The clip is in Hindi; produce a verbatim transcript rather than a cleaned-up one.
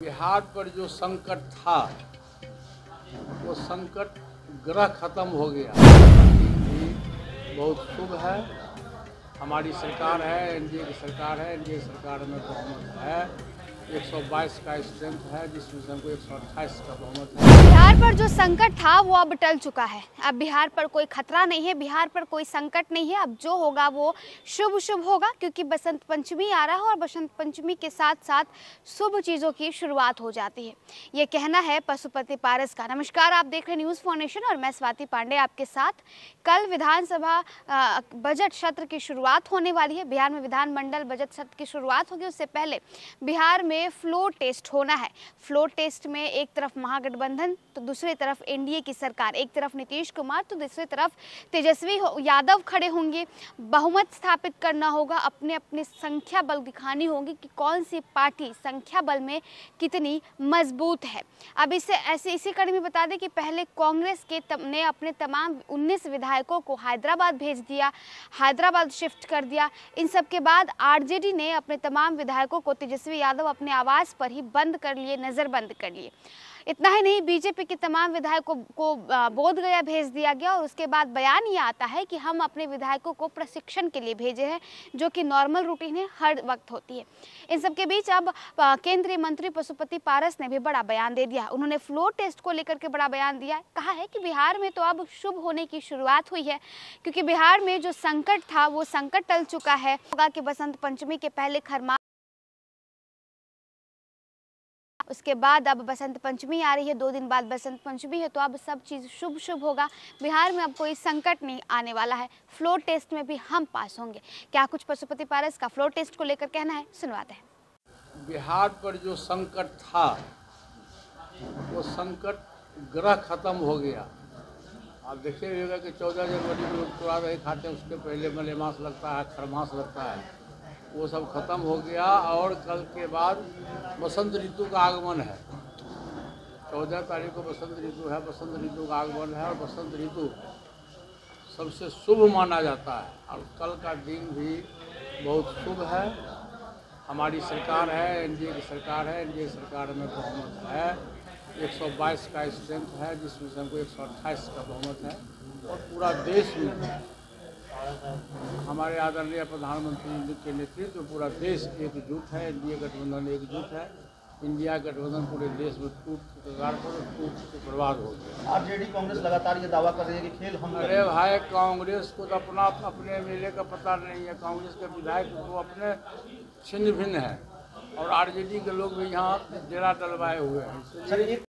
बिहार पर जो संकट था वो संकट ग्रह खत्म हो गया। भी बहुत शुभ है। हमारी सरकार है, एनडीए की सरकार है। एनडीए सरकार में बहुमत है, एक सौ बाईस का स्ट्रेंथ है, जिसमें से हमको एक सौ अट्ठाईस का बहुमत है। बिहार पर जो संकट था वो अब टल चुका है। अब बिहार पर कोई खतरा नहीं है, बिहार पर कोई संकट नहीं है। अब जो होगा वो शुभ शुभ होगा, क्योंकि बसंत पंचमी आ रहा है और बसंत पंचमी के साथ साथ शुभ चीज़ों की शुरुआत हो जाती है। ये कहना है पशुपति पारस का। नमस्कार, आप देख रहे हैं न्यूज़ फाउंडेशन और मैं स्वाति पांडे आपके साथ। कल विधानसभा बजट सत्र की शुरुआत होने वाली है। बिहार में विधानमंडल बजट सत्र की शुरुआत होगी, उससे पहले बिहार में फ्लोर टेस्ट होना है। फ्लोर टेस्ट में एक तरफ महागठबंधन तो दूसरी तरफ एनडीए की सरकार, एक तरफ नीतीश कुमार तो दूसरी तरफ तेजस्वी यादव खड़े होंगे। बहुमत स्थापित करना होगा, अपने अपने संख्या बल दिखानी होगी कि कौन सी पार्टी संख्या बल में कितनी मजबूत है। अब इसे ऐसे इसी कड़ी में बता दें कि पहले कांग्रेस के तम, ने अपने तमाम उन्नीस विधायकों को हैदराबाद भेज दिया, हैदराबाद शिफ्ट कर दिया। इन सब के बाद आरजेडी ने अपने तमाम विधायकों को तेजस्वी यादव अपने आवास पर ही बंद कर लिए, नजरबंद कर लिए। इतना ही नहीं, बीजेपी के तमाम विधायकों को बोध गया भेज दिया गया और उसके बाद बयान ये आता है कि हम अपने विधायकों को प्रशिक्षण के लिए भेजे हैं, जो कि नॉर्मल रूटीन है, हर वक्त होती है। इन सब के बीच अब केंद्रीय मंत्री पशुपति पारस ने भी बड़ा बयान दे दिया। उन्होंने फ्लोर टेस्ट को लेकर के बड़ा बयान दिया। कहा है कि बिहार में तो अब शुभ होने की शुरुआत हुई है, क्योंकि बिहार में जो संकट था वो संकट टल चुका है। होगा कि बसंत पंचमी के पहले खरमा, उसके बाद अब बसंत पंचमी आ रही है, दो दिन बाद बसंत पंचमी है, तो अब सब चीज़ शुभ शुभ होगा। बिहार में अब कोई संकट नहीं आने वाला है। फ्लोर टेस्ट में भी हम पास होंगे। क्या कुछ पशुपति पारस का फ्लोर टेस्ट को लेकर कहना है, सुनवाते हैं। बिहार पर जो संकट था वो संकट ग्रह खत्म हो गया। आप देखिएगा कि चौदह जनवरी में लोग चुरा रहे खाते हैं, उसके पहले मलेमास लगता है, खरमास लगता है, वो सब खत्म हो गया। और कल के बाद बसंत ऋतु का आगमन है। चौदह तारीख को बसंत ऋतु है, बसंत ऋतु का आगमन है और बसंत ऋतु सबसे शुभ माना जाता है। और कल का दिन भी बहुत शुभ है। हमारी सरकार है, एनडीए की सरकार है। एनडीए सरकार में बहुमत है, एक सौ बाईस का स्ट्रेंथ है, जिसमें से हमको एक सौ अट्ठाईस का बहुमत है। और पूरा देश में हमारे आदरणीय प्रधानमंत्री के नेतृत्व में पूरा देश एकजुट है। एनडीए गठबंधन एकजुट है। इंडिया गठबंधन पूरे देश में टूट कगार पर टूट के बर्बाद हो गया। आरजेडी कांग्रेस लगातार ये दावा कर रही है कि खेल हम अरे भाई, कांग्रेस को तो अपना अपने मेले का पता नहीं है। कांग्रेस के विधायक तो अपने छिन्न भिन्न है और आरजेडी के लोग भी यहाँ डेरा डलवाए हुए हैं।